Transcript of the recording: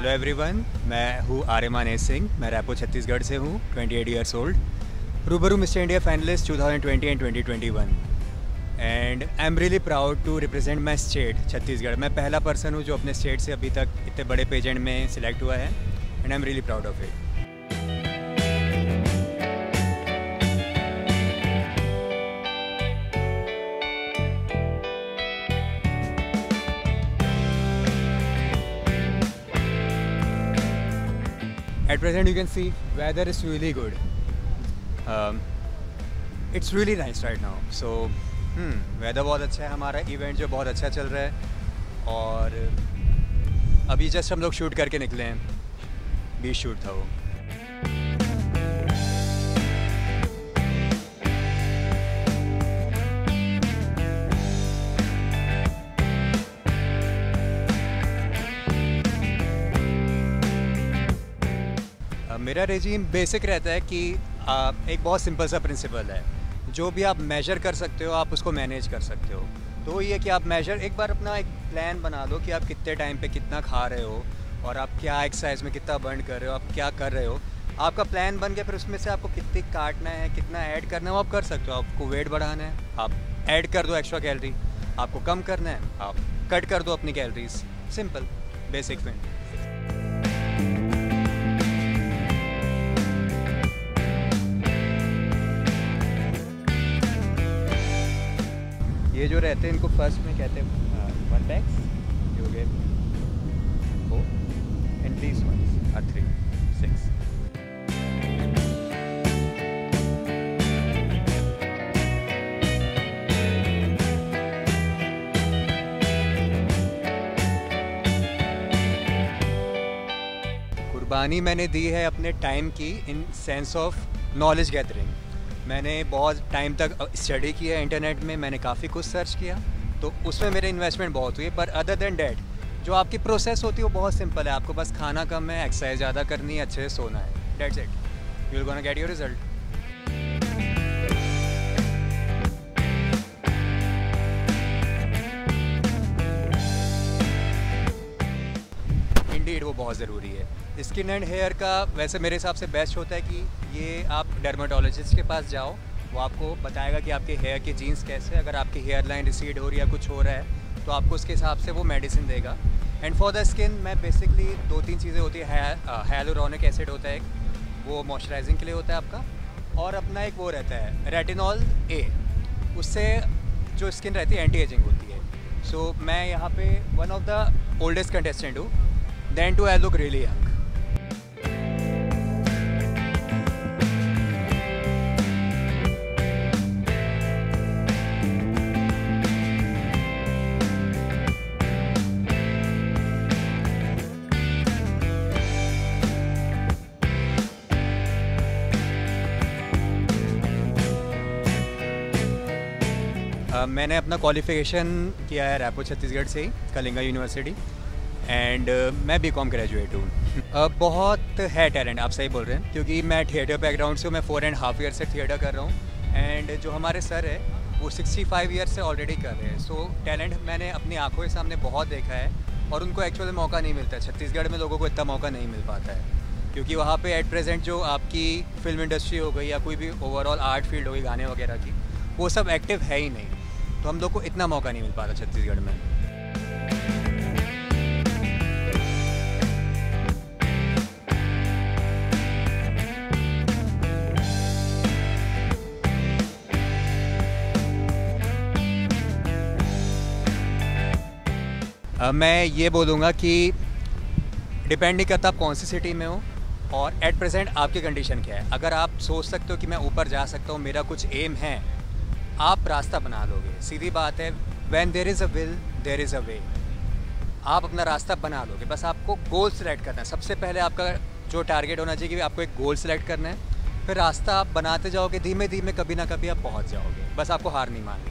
Hello everyone, मैं हूँ आर्यमान सिंह। मैं रैपो छत्तीसगढ़ से हूँ, 28 years old. Rubaru mister India finalist 2020 and 2021 and I am really proud to represent my state Chhattisgarh. मैं पहला पर्सन हूँ जो अपने स्टेट से अभी तक इतने बड़े पेजेंट में सिलेक्ट हुआ है and I am really proud of it. At present you can see weather is really good. It's really nice right now. So weather बहुत अच्छा है, हमारा इवेंट जो बहुत अच्छा चल रहा है और अभी जस्ट हम लोग शूट करके निकले हैं। 20 शूट था वो। मेरा रेजीम बेसिक रहता है कि एक बहुत सिंपल सा प्रिंसिपल है, जो भी आप मेजर कर सकते हो आप उसको मैनेज कर सकते हो। तो ये कि आप मेजर एक बार अपना एक प्लान बना लो कि आप कितने टाइम पे कितना खा रहे हो और आप क्या एक्सरसाइज में कितना बर्न कर रहे हो, आप क्या कर रहे हो। आपका प्लान बन गया, फिर उसमें से आपको कितनी काटना है, कितना ऐड करना है वो आप कर सकते हो। आपको वेट बढ़ाना है, आप ऐड कर दो एक्स्ट्रा कैलोरी। आपको कम करना है, आप कट कर दो अपनी कैलोरीज। सिंपल बेसिक में। ये जो रहते हैं इनको फर्स्ट में कहते हैं 1 packs, you get 4 and these ones are 3, 6. कुर्बानी मैंने दी है अपने टाइम की, in sense of knowledge gathering. मैंने बहुत टाइम तक स्टडी किया इंटरनेट में, मैंने काफ़ी कुछ सर्च किया, तो उसमें मेरे इन्वेस्टमेंट बहुत हुई है। पर अदर देन डैट जो आपकी प्रोसेस होती है वो बहुत सिंपल है। आपको बस खाना कम है, एक्सरसाइज ज़्यादा करनी है, अच्छे से सोना है। That's it, you will gonna get your result. Indeed वो बहुत ज़रूरी है। स्किन एंड हेयर का वैसे मेरे हिसाब से बेस्ट होता है कि ये आप डर्माटोलॉजिस्ट के पास जाओ, वो आपको बताएगा कि आपके हेयर के जीन्स कैसे। अगर आपकी हेयर लाइन रिसीड हो रही है या कुछ हो रहा है तो आपको उसके हिसाब से वो मेडिसिन देगा। एंड फॉर द स्किन मैं बेसिकली 2-3 चीज़ें होती है। हाइलुरोनिक एसिड होता है, वो मॉइस्चराइजिंग के लिए होता है आपका, और अपना एक वो रहता है रेटिनॉल ए, उससे जो स्किन रहती है एंटी एजिंग होती है। सो मैं यहाँ पे one of the oldest contestant हूँ, then too I look really young. मैंने अपना क्वालिफ़िकेशन किया है रैपो छत्तीसगढ़ से ही, कलिंगा यूनिवर्सिटी, एंड मैं बीकॉम ग्रेजुएट हूँ। बहुत है टैलेंट, आप सही बोल रहे हैं, क्योंकि मैं थिएटर बैकग्राउंड से हूँ। मैं 4.5 ईयर से थिएटर कर रहा हूँ एंड जो हमारे सर है वो 65 ईयर से ऑलरेडी कर रहे हैं। सो टैलेंट मैंने अपनी आंखों के सामने बहुत देखा है और उनको एक्चुअली मौका नहीं मिलता है। छत्तीसगढ़ में लोगों को इतना मौका नहीं मिल पाता है, क्योंकि वहाँ पे एट प्रेजेंट जो आपकी फिल्म इंडस्ट्री हो गई या कोई भी ओवरऑल आर्ट फील्ड हो गई, गाने वगैरह की, वो सब एक्टिव है ही नहीं। तो हम लोग को इतना मौका नहीं मिल पाता छत्तीसगढ़ में। मैं ये बोलूँगा कि डिपेंड नहीं करता आप कौन सी सिटी में हो और एट प्रेजेंट आपकी कंडीशन क्या है। अगर आप सोच सकते हो कि मैं ऊपर जा सकता हूँ, मेरा कुछ एम है, आप रास्ता बना लोगे। सीधी बात है, when there is a will there is a way. आप अपना रास्ता बना लोगे, बस आपको गोल सेलेक्ट करना है। सबसे पहले आपका जो टारगेट होना चाहिए कि आपको एक गोल सेलेक्ट करना है, फिर रास्ता आप बनाते जाओगे, धीमे धीमे कभी ना कभी आप पहुंच जाओगे। बस आपको हार नहीं माननी।